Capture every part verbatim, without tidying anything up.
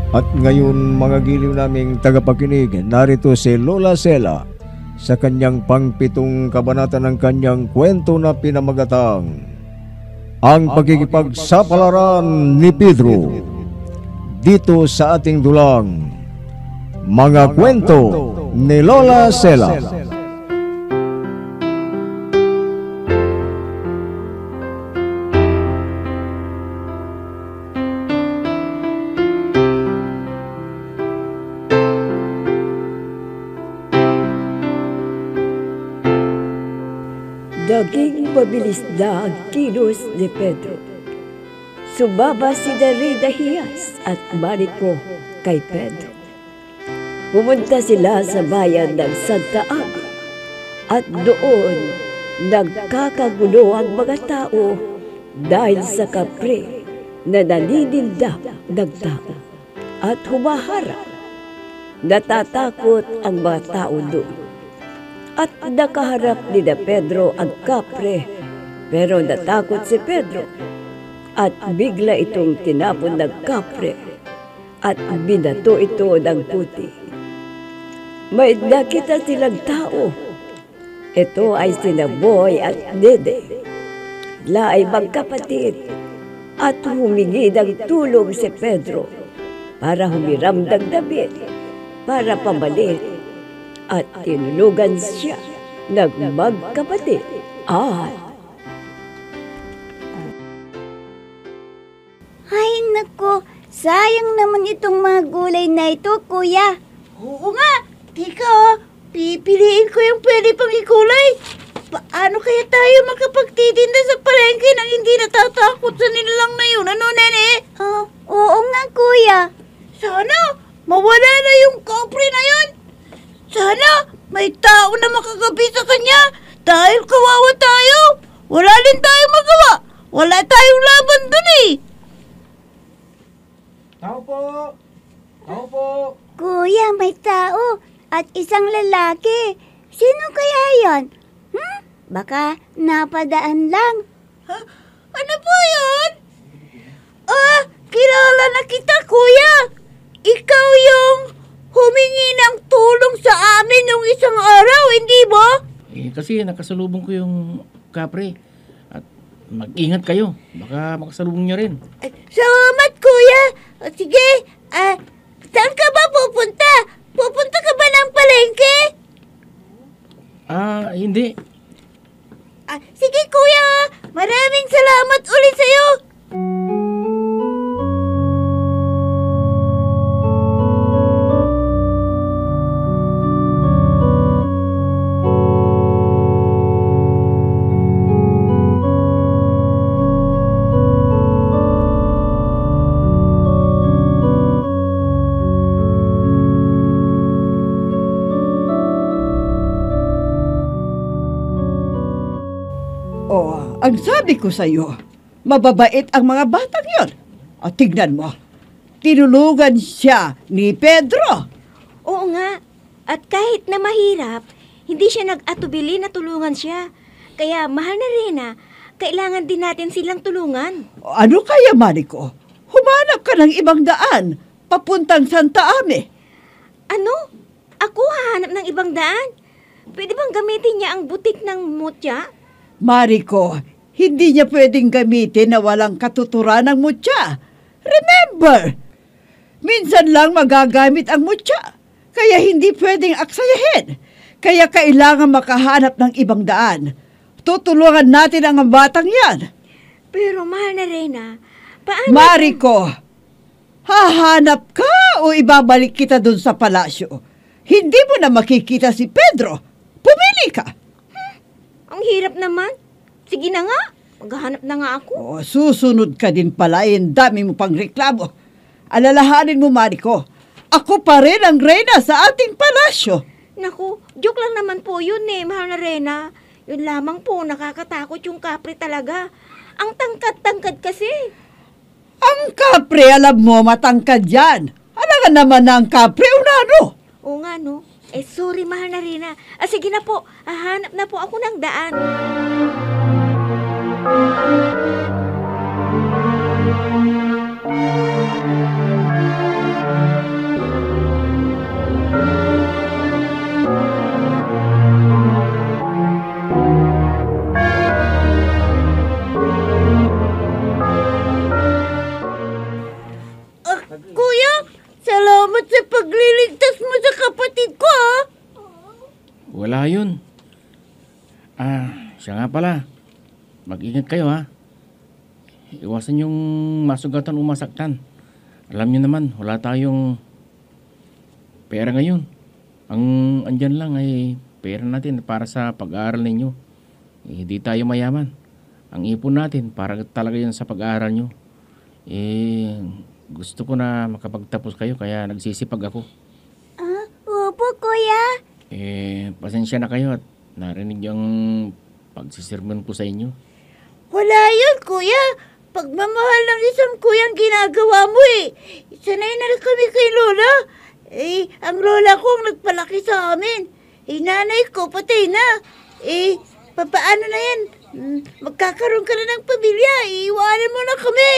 At ngayon mga giliw naming tagapakinig, narito si Lola Sela sa kanyang pangpitong kabanata ng kanyang kwento na pinamagatang Ang Pakikipagsapalaran ni Pedro, dito sa ating dulang Mga Kwento ni Lola Sela. Daging mabilis na ang kilos ni Pedro. Sumaba si Darida Hiyas at Marico kay Pedro. Pumunta sila sa bayan ng Santa Ana at doon nagkakagulo ang mga tao dahil sa kapre na naninindap ng tao at humaharap. Natatakot ang mga tao doon. At nakaharap ni na Pedro ang kapre, pero natakot si Pedro at bigla itong tinapon ng kapre at binato ito ng puti. May nakita silang tao. Ito ay sina Boy at Dede. Laay magkapatid at humingi ng tulong si Pedro para humiram ng damit para pamalit. At tinulugan siya ng magkapatid. At ay nako, sayang naman itong mga gulay na ito, kuya. Oo nga. Teka, pipiliin ko yung pwede pang ikulay. Paano kaya tayo makapagtitinda sa palengke nang hindi natatakot sa nilalang na yun? Ano, nene? Oh, oo nga, kuya. Sana mawala na yung kapre na yun. Sana may tao na makagabi sa kanya dahil kawawa tayo. Wala din tayong magawa. Wala tayong laban dun eh. Tao po! Tao po! Kuya, may tao at isang lalaki. Sino kaya yon? Hmm? Baka napadaan lang. Ha? Ano po yun? Ah, kilala na kita, kuya. Ikaw yung humingi ng tulong sa amin nung isang araw, hindi ba? Eh, kasi nakasalubong ko yung kapre. At mag-ingat kayo. Baka makasalubong niyo rin. Eh, salamat, kuya. O, sige, ah, saan ka ba pupunta? Pupunta ka ba ng palengke? Ah, hindi. Ah, sige, kuya. Maraming salamat ulit sa'yo. Oh, ang sabi ko sa iyo, mababait ang mga batang yon. At tignan mo, tinulugan siya ni Pedro. Oo nga. At kahit na mahirap, hindi siya nag-atubili na tulungan siya. Kaya mahal na Rena, kailangan din natin silang tulungan. Ano kaya, Marico? Humanap ka ng ibang daan, papuntang Santa Ame. Ano? Ako hahanap ng ibang daan? Pwede bang gamitin niya ang butik ng mutya? Marico, hindi niya pwedeng gamitin na walang katuturan ng mutya. Remember, minsan lang magagamit ang mutya, kaya hindi pwedeng aksayahin. Kaya kailangan makahanap ng ibang daan. Tutulungan natin ang batang yan. Pero mahal na Rena, paano... Marico, hahanap ka o ibabalik kita dun sa palasyo? Hindi mo na makikita si Pedro. Pumili ka. Ang hirap naman. Sige na nga. Maghahanap na nga ako. Oh, susunod ka din pala. Eh, dami mo pang reklamo. Alalahanin mo, Marico. Ako pa rin ang reyna sa ating palasyo. Naku, joke lang naman po yun eh, mahal na Rena. Yun lamang po, nakakatakot yung kapre talaga. Ang tangkad-tangkad kasi. Ang kapre, alam mo, matangkad yan. Alangan naman na ang kapre, unano. Oo nga, no? Eh, sorry, mahal na Rena. Ah, sige na po, hahanap na po ako ng daan. Ah, siya nga pala. Mag-ingat kayo ha. Iwasan yung masugatan o masaktan. Alam niyo naman, wala tayong pera ngayon. Ang andyan lang ay pera natin para sa pag-aaral ninyo. Eh, hindi tayo mayaman. Ang ipon natin para talaga yan sa pag-aaral nyo. Eh, gusto ko na makapagtapos kayo kaya nagsisipag ako. Ah, opo, kuya. Eh, pasensya na kayo at narinig yung pagsisirmon ko sa inyo. Wala yun, kuya. Pagmamahal ng isang kuyang ginagawa mo eh. Sanay na rin kami kay Lola. Eh, ang lola ko ang nagpalaki sa amin. Eh, nanay ko patay na. Eh, papaano na yan? Hmm, magkakaroon ka na ng pamilya. Iiwanan mo na kami.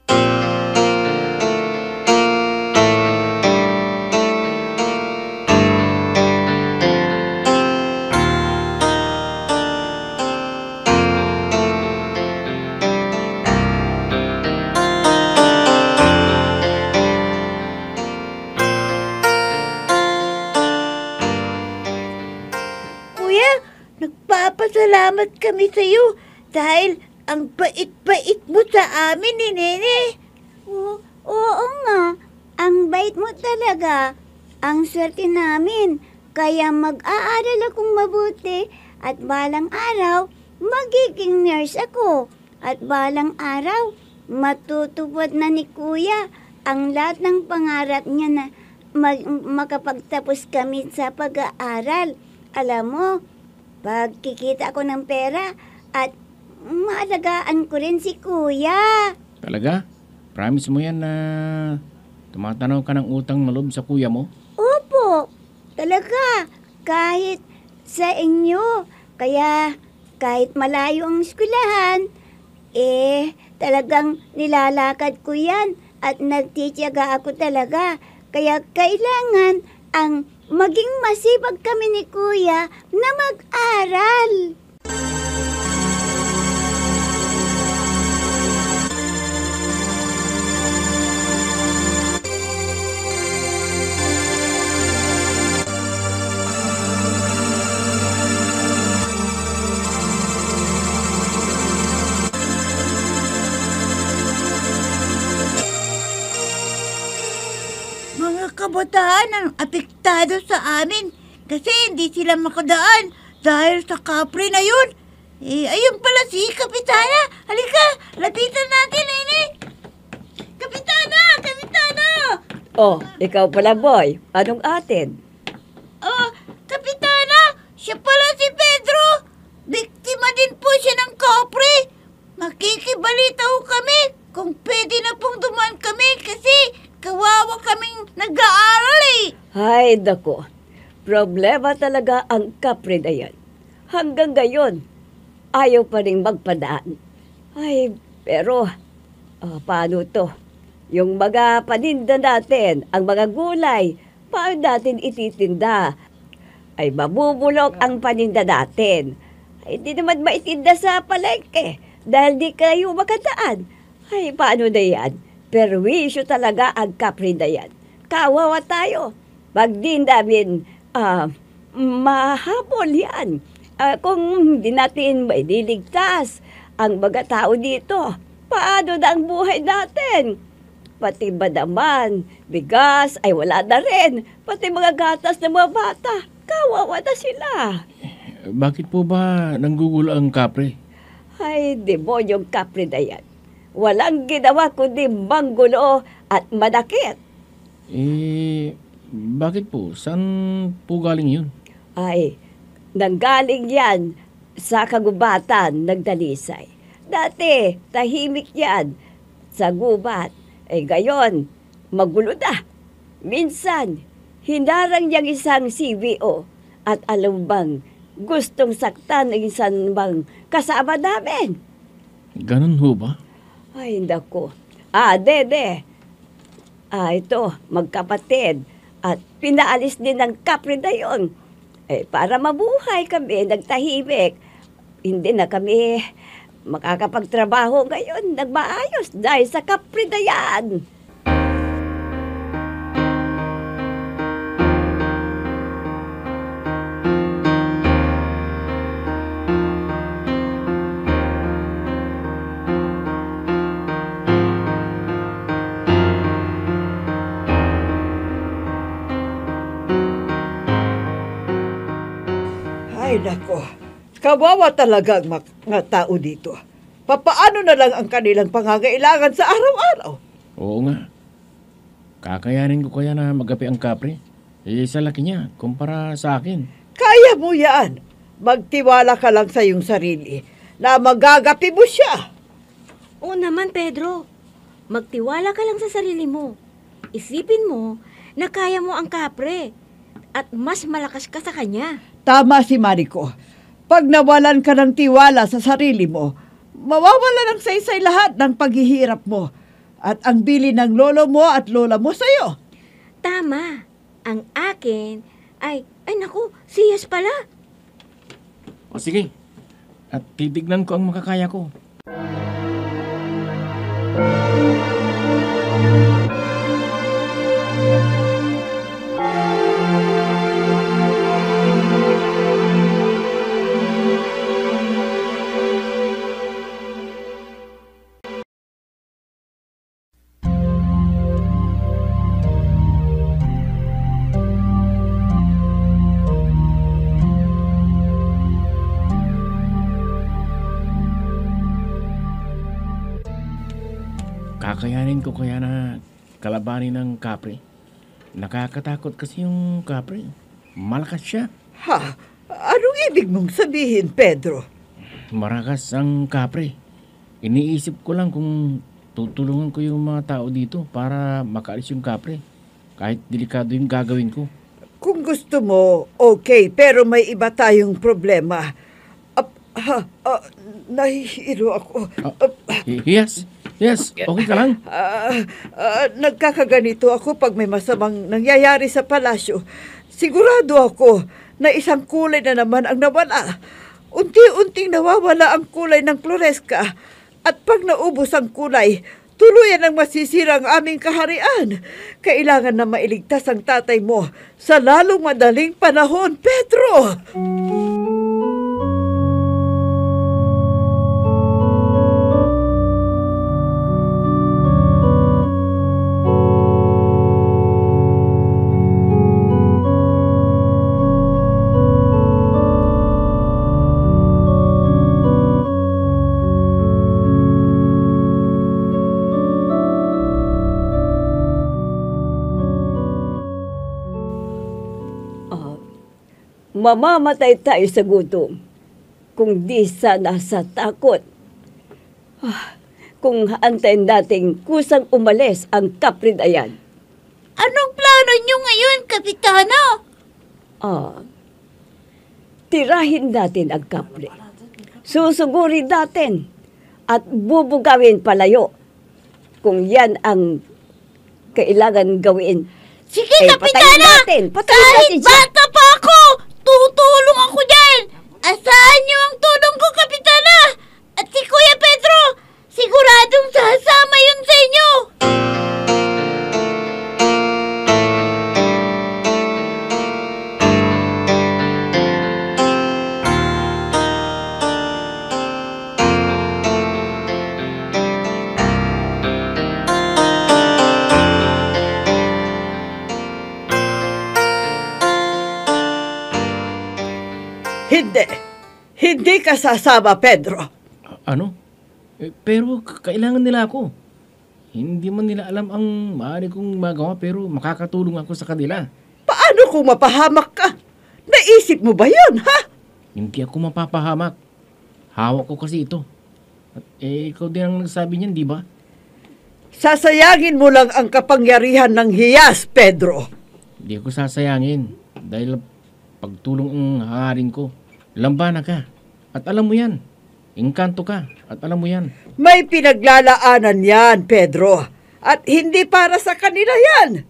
Kuya, nagpapasalamat kami sa iyo dahil ang bait-bait mo sa amin ni Nene. Oo, oo nga. Ang bait mo talaga. Ang swerte namin. Kaya mag-aaral akong mabuti at balang araw, magiging nurse ako. At balang araw, matutupad na ni Kuya ang lahat ng pangarap niya na mag- makapagtapos kami sa pag-aaral. Alam mo, pag kikita ako ng pera at maalagaan ko rin si Kuya. Talaga? Promise mo yan na tumatanaw ka ng utang na loob sa kuya mo? Opo, talaga. Kahit sa inyo. Kaya kahit malayo ang eskwelahan, eh talagang nilalakad ko yan at nagtitiyaga ako talaga. Kaya kailangan ang maging masipag kami ni Kuya na mag-aral. Mga kabataan ang apektado sa amin kasi hindi sila makadaan dahil sa kapre na yun. Eh, ayun pala si Kapitana. Halika, lapitan natin, Nene. Kapitana! Kapitana! Oh, ikaw pala, boy. Anong atin? Oh, Kapitana! Siya pala si Pedro! Biktima din po siya ng kapre. Makikibalita ho kami kung pwede na pong dumaan kami kasi kawawa kaming nag-aaral eh. Hay, dako. Problema talaga ang kapre na yan. Hanggang ngayon, ayaw pa rin magpadaan. Ay, pero, ah, paano to? Yung mga paninda natin, ang mga gulay, paano natin ititinda? Ay, mabubulok ang paninda natin. Ay, di naman maitinda sa palengke dahil di kayo makadaan. Ay, paano na yan? Perwisyo talaga ang kapre na yan. Kawawa tayo. Pag di namin ah, mahabol yan. Ah, kung hindi natin may niligtas ang mga tao dito, paano na ang buhay natin? Pati ba naman, bigas ay wala na rin. Pati mga gatas ng mga bata, kawawa na sila. Bakit po ba nanggugulo ang kapre? Ay, demonyong kapre na yan. Walang ginawa kundi manggulo at manakit. Eh, bakit po? Saan po galing yun? Ay, nanggaling yan sa kagubatan ng Dalisay. Dati, tahimik yan sa gubat. Eh, gayon, magulo na. Minsan, hinarang niyang isang C V O at alam bang gustong saktan ng isang bang kasama namin. Ganun ho ba? Ay, nako. Ah, dede. Ah, ito, magkapatid. At pinaalis din ng kapre na yun. Eh, para mabuhay kami, nagtahimik. Hindi na kami makakapagtrabaho ngayon ng maayos dahil sa kapre na yan. Kawawa talaga ang mak- mga tao dito. Papaano na lang ang kanilang pangangailangan sa araw-araw? Oo nga. Kakayanin ko kaya na magapi ang kapre. Eh, sa laki niya, kumpara sa akin. Kaya mo yan. Magtiwala ka lang sa iyong sarili na magagapi mo siya. Oo naman, Pedro. Magtiwala ka lang sa sarili mo. Isipin mo na kaya mo ang kapre at mas malakas ka sa kanya. Tama si Mariko. Pag nawalan ka ng tiwala sa sarili mo, mawawala ng saysay lahat ng paghihirap mo at ang bili ng lolo mo at lola mo sa'yo. Tama. Ang akin ay, ay naku, siyas pala. O sige, at titignan ko ang makakaya ko. Kakayanin ko kaya na kalabanin ng kapre. Nakakatakot kasi yung kapre. Malakas siya. Ha? Anong ibig mong sabihin, Pedro? Marakas ang kapre. Iniisip ko lang kung tutulungan ko yung mga tao dito para makaalis yung kapre. Kahit delikado yung gagawin ko. Kung gusto mo, okay, pero may iba tayong problema. Ap, ha, ah, nahihiro ako. Ap, Y- Yes, yes, okay ka lang? ah, ah, nagkakaganito ako pag may masamang nangyayari sa palasyo. Sigurado ako na isang kulay na naman ang nawala. Unti-unting nawawala ang kulay ng Floresca. At pag naubos ang kulay, tuluyan ang masisira ang aming kaharian. Kailangan na mailigtas ang tatay mo sa lalong madaling panahon, Pedro! Mamamatay tayo sa gutom kung di sana sa takot. Ah, kung antayin nating kusang umalis ang kapre na yan. Anong plano niyo ngayon, Kapitana? Ah, tirahin natin ang kapre. Susugurin natin at bubugawin palayo. Kung yan ang kailangan gawin. Sige, Eh, Kapitana! patayin natin. Patayin Kahit natin siya. bata pa ako, tutulong ako dyan! Asahan niyo ang tulong ko, Kapitana! At si Kuya Pedro, siguradong sasama yun sa inyo! Hindi. Hindi ka sasama, Pedro. Ano? Eh, pero k- kailangan nila ako. Hindi man nila alam ang maaari kong magawa pero makakatulong ako sa kanila. Paano kung mapahamak ka? Naisip mo ba yun, ha? Hindi ako mapapahamak. Hawak ko kasi ito. At eh, ikaw din ang nagsabi niyan, di ba? Sasayangin mo lang ang kapangyarihan ng hiyas, Pedro. Hindi ako sasayangin. Dahil pagtulong ang hangarin ko. Lambana ka. At alam mo yan. Engkanto ka. At alam mo yan. May pinaglalaanan yan, Pedro. At hindi para sa kanila yan.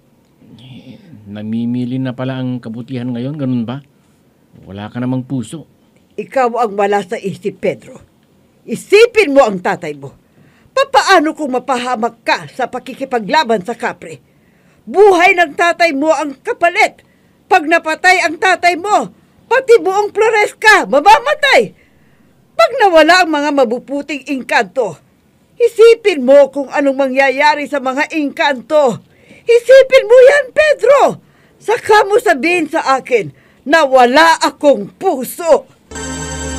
Namimili na pala ang kabutihan ngayon, ganun ba? Wala ka namang puso. Ikaw ang wala sa isip, Pedro. Isipin mo ang tatay mo. Papaano kung mapahamak ka sa pakikipaglaban sa kapre? Buhay ng tatay mo ang kapalit. Pag napatay ang tatay mo, pati buong Floresca mamamatay. Pag nawala ang mga mabuputing engkanto, isipin mo kung anong mangyayari sa mga engkanto. Isipin mo yan, Pedro. Saka mo sabihin sa akin na wala akong puso.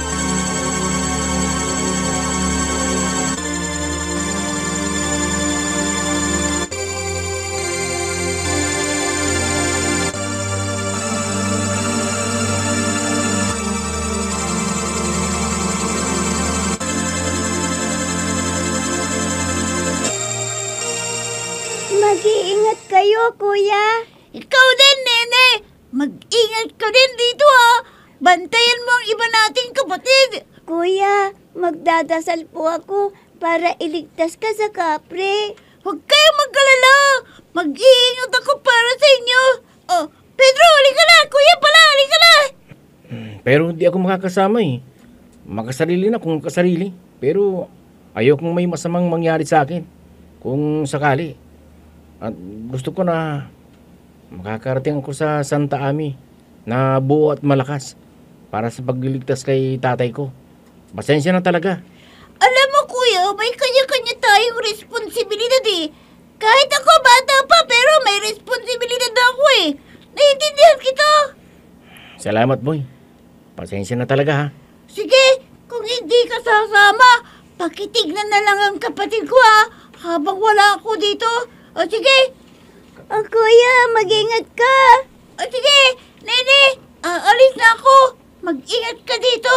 Mag-ingat kayo, kuya. Ikaw din, Nene. Mag-ingat ka din dito ha. Bantayan mo ang iba nating kapatid. Kuya, magdadasal po ako para iligtas ka sa kapre. Huwag kayong magkalala. Mag-iingat ako para sa inyo. Oh, Pedro, halika na. Kuya pala, halika na. Pero hindi ako makakasama eh. Makasarili na kung kasarili. Pero ayokong may masamang mangyari sa akin. Kung sakali. At gusto ko na makakarating ako sa Santa Ami na buo at malakas para sa pagliligtas kay tatay ko. Pasensya na talaga. Alam mo, kuya, may kanya-kanya tayong responsibilidad eh. Kahit ako bata pa, pero may responsibilidad ako eh. Naiintindihan kita. Salamat, boy. Pasensya na talaga ha. Sige, kung hindi ka sasama, pakitignan na lang ang kapatid ko ha, habang wala ako dito. O sige. O kuya, mag-ingat ka. O sige, Nene, aalis na ako. Mag-ingat ka dito.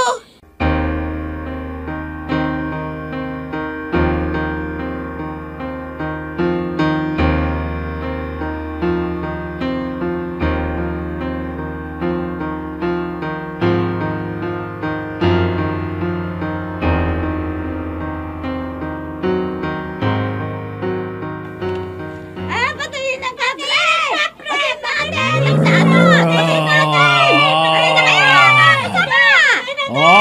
Ah, patuloy ng kapre! Kapre! Natin! Sa ano? Patuloy natin! Alin na kayo! Sama!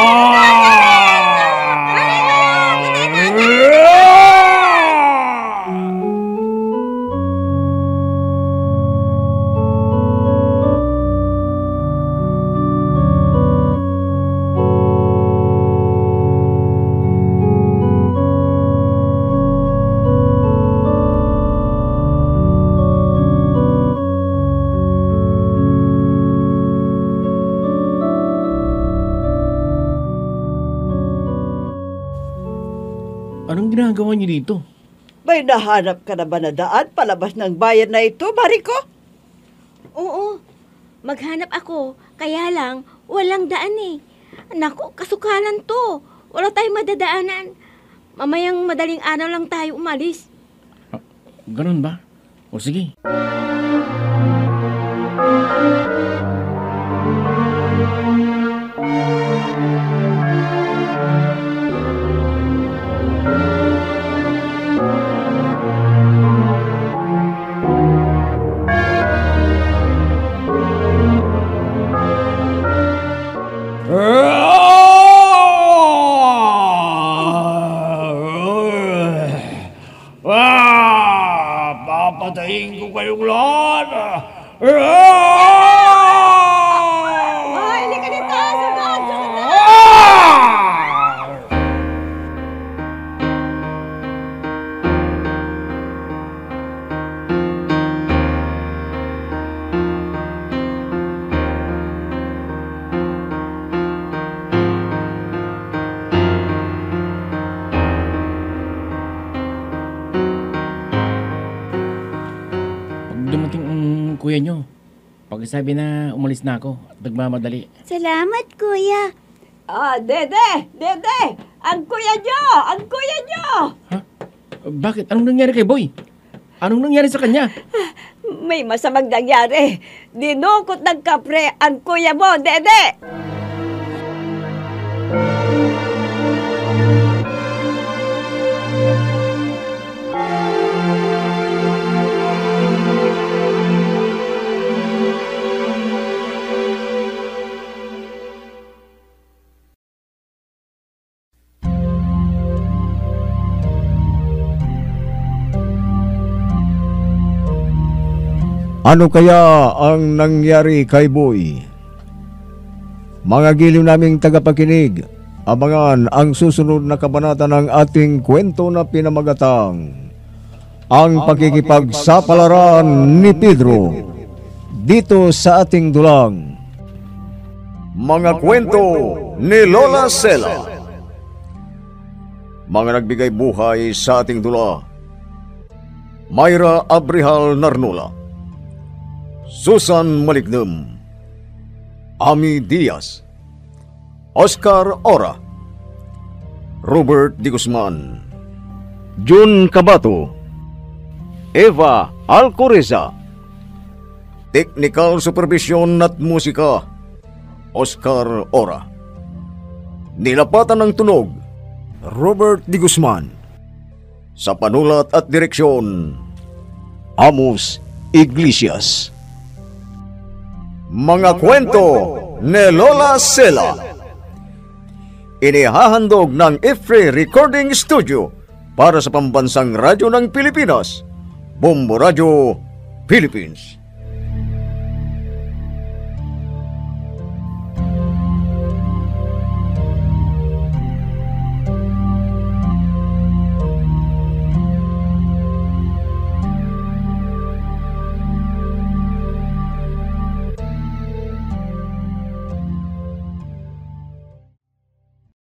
Anong ginagawa niyo dito? May nahanap ka na ba na daan palabas ng bayan na ito, Mariko? Oo, maghanap ako. Kaya lang, walang daan eh. Naku, kasukalan to. Wala tayong madadaanan. Mamayang madaling araw lang tayo umalis. Ganun ba? O sige. Ah! Papatayin ko kayong lahat! Ay, hindi ka dito! Sunod! Sunod! Pag dumating ang kuya nyo, pagsabi na umalis na ako at nagmamadali. Salamat, kuya. Ah, Dede! Dede! Ang kuya nyo! Ang kuya nyo! Ha? Bakit? Anong nangyari kay Boy? Anong nangyari sa kanya? May masamang nangyari. Dinukot ng kapre ang kuya mo, Dede! Ano kaya ang nangyari kay Boy? Mga giliw naming tagapakinig, abangan ang susunod na kabanata ng ating kwento na pinamagatang ang pakikipagsapalaran ni Pedro dito sa ating dulang. Mga kwento ni Lola Sela. Mga nagbigay buhay sa ating dula: Myra Abrihal Narnola, Susan Malignem, Ami Diaz, Oscar Ora, Robert Di Guzman, Jun Cabato, Eva Alcoriza. Technical Supervision at Musika, Oscar Ora. Nilapatan ng tunog, Robert D. Guzman. Sa panulat at direksyon, Amos Iglesias. Mga kwento ni Lola Sela. Inihahandog ng Ifre Recording Studio para sa pambansang radyo ng Pilipinas, Bombo Radio, Philippines.